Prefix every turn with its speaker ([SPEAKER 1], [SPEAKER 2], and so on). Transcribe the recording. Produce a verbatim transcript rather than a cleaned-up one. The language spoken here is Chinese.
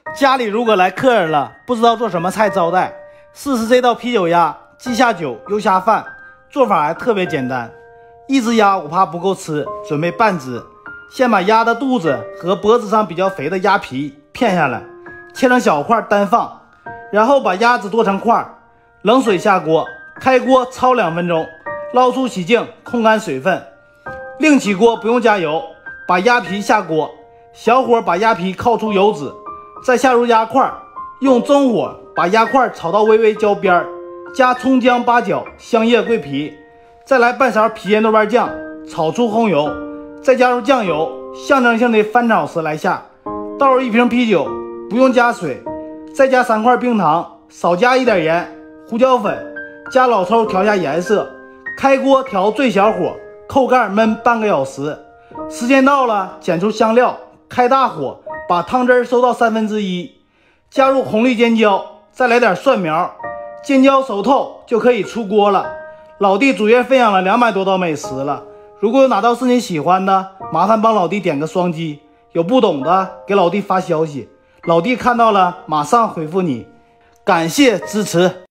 [SPEAKER 1] 家里如果来客人了，不知道做什么菜招待，试试这道啤酒鸭，既下酒又下饭，做法还特别简单。一只鸭我怕不够吃，准备半只。先把鸭的肚子和脖子上比较肥的鸭皮片下来，切成小块单放，然后把鸭子剁成块，冷水下锅，开锅焯两分钟，捞出洗净，控干水分。另起锅不用加油，把鸭皮下锅，小火把鸭皮烤出油脂，再下入鸭块，用中火把鸭块炒到微微焦边，加葱姜八角、香叶、桂皮，再来半勺郫县豆瓣酱，炒出红油，再加入酱油，象征性的翻炒时来下，倒入一瓶啤酒，不用加水，再加三块冰糖，少加一点盐、胡椒粉，加老抽调下颜色，开锅调最小火，扣盖焖半个小时。时间到了，减出香料，开大火把汤汁收到三分之一，加入红绿尖椒，再来点蒜苗，尖椒熟透就可以出锅了。老弟主页分享了两百多道美食了，如果有哪道是你喜欢的，麻烦帮老弟点个双击，有不懂的给老弟发消息，老弟看到了马上回复你。感谢支持。